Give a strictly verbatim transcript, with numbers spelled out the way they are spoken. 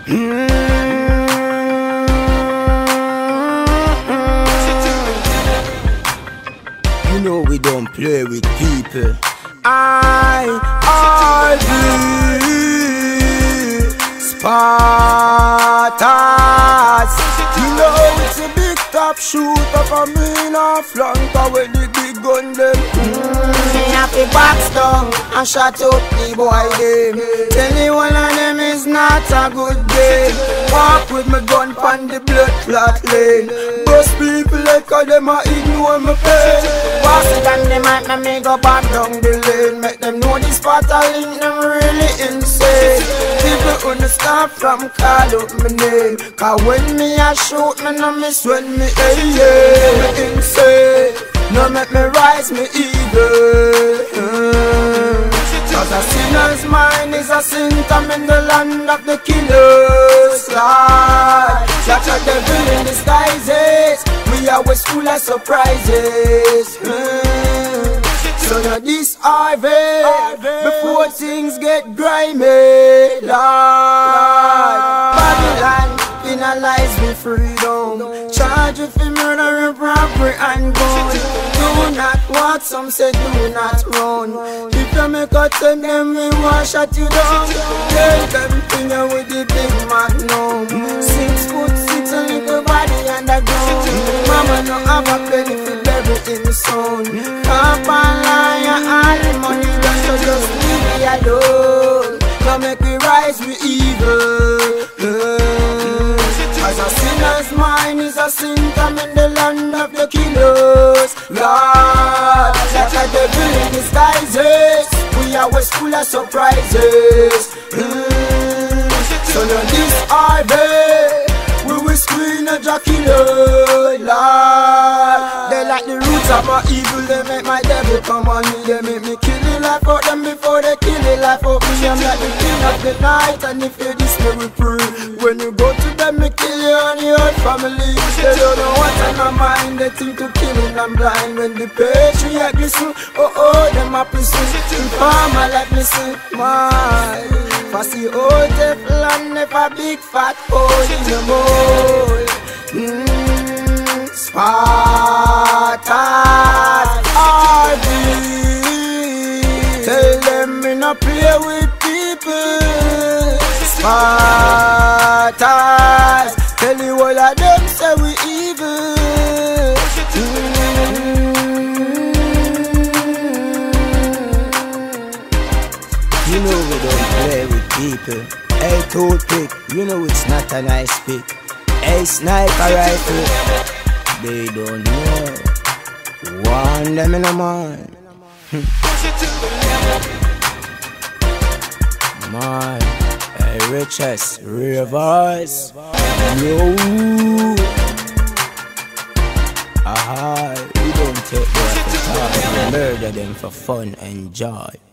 Mm-hmm. You know we don't play with people. I are the Spartans. You know it's a big top shoot up a mean and flank away the big gun them. Me happy box down and shut up the boy them. Tell you one of them is not a good game. Walk with my gun pon the blood clot lane. Bust people like how them a ignore my pain. Pass it and them at me go back down the lane. Make them know this part I link them really insane. People understand from call out my name. Cause when me a shoot me no miss when me hey yeah. Me insane. No make me rise me evil. mm. Cause a sinner's mind is a symptom in the land of the killers. Lord, such a devil in disguises. We always full of surprises. mm. So now this R V before things get grimy. Lord, Babylon penalize me freedom. Charge you for murder and robbery and gun. Do not what some say do not run. If you make a ten them we want shut you down. Tell them finger with the big magnum. Six foot six a little body and a gun. Mama no have a penny for bury in the sun. Papa liar all the money done so just leave me alone. Now make me rise with evil. As a sinner's mind is a symptom in the land of the killers. Lord, like a devil in disguises. We always full of surprises. mm. So now this R V we will screen a killer. Lord, they like the roots of my evil. They make my devil come on me. They make me kill the life out them before they kill the life out me. I'm like the king of the night. And if you this me we pray. When you go to them, me kill you and your whole family. They don't know what's on my mind. They think to killing I'm blind. When the patriarch listen, oh oh, them a listen. Informer like listen, my fussy old Teflon, never big fat hole in the mold. mm, Spartans are these. Tell them me not play with people. Spartans, tell you all of them say we evil. mm. You know we don't play with people. Hey toothpick, you know it's not a nice pick. Hey sniper rifle, they don't know. Warn them in the mind. Man, hey riches, reverse. Yo, aha, we don't take what the time. We murder them for fun and joy.